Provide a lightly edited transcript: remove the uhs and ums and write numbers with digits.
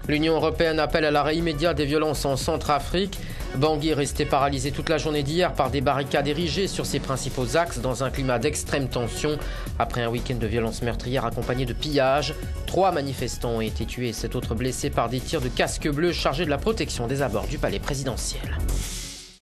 L'Union européenne appelle à l'arrêt immédiat des violences en Centrafrique. Bangui est resté paralysé toute la journée d'hier par des barricades érigées sur ses principaux axes dans un climat d'extrême tension. Après un week-end de violences meurtrières accompagné de pillages, 3 manifestants ont été tués et 7 autres blessés par des tirs de casques bleus chargés de la protection des abords du palais présidentiel.